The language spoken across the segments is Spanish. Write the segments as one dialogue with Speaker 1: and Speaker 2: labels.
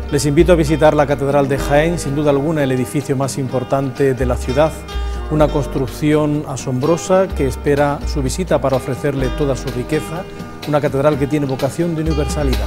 Speaker 1: Les invito a visitar la Catedral de Jaén, sin duda alguna el edificio más importante de la ciudad, una construcción asombrosa que espera su visita para ofrecerle toda su riqueza, una catedral que tiene vocación de universalidad.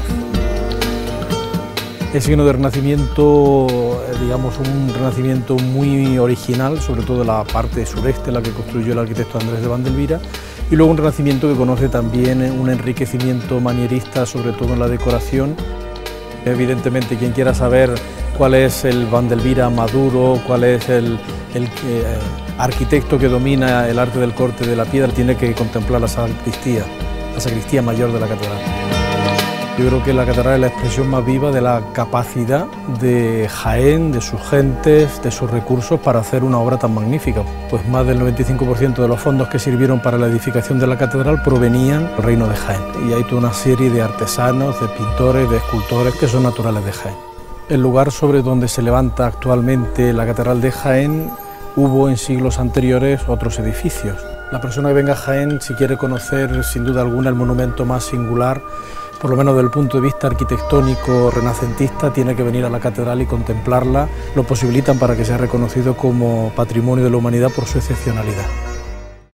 Speaker 1: Es signo de renacimiento, digamos un renacimiento muy original, sobre todo la parte sureste, la que construyó el arquitecto Andrés de Vandelvira, y luego un renacimiento que conoce también un enriquecimiento manierista, sobre todo en la decoración. Evidentemente, quien quiera saber cuál es el Vandelvira maduro, cuál es el arquitecto que domina el arte del corte de la piedra, tiene que contemplar la sacristía mayor de la catedral. Yo creo que la catedral es la expresión más viva de la capacidad de Jaén, de sus gentes, de sus recursos para hacer una obra tan magnífica. Pues más del 95% de los fondos que sirvieron para la edificación de la catedral provenían del reino de Jaén. Y hay toda una serie de artesanos, de pintores, de escultores que son naturales de Jaén. El lugar sobre donde se levanta actualmente la catedral de Jaén, hubo en siglos anteriores otros edificios. La persona que venga a Jaén, si quiere conocer sin duda alguna el monumento más singular, por lo menos desde el punto de vista arquitectónico renacentista, tiene que venir a la catedral y contemplarla. Lo posibilitan para que sea reconocido como Patrimonio de la Humanidad por su excepcionalidad.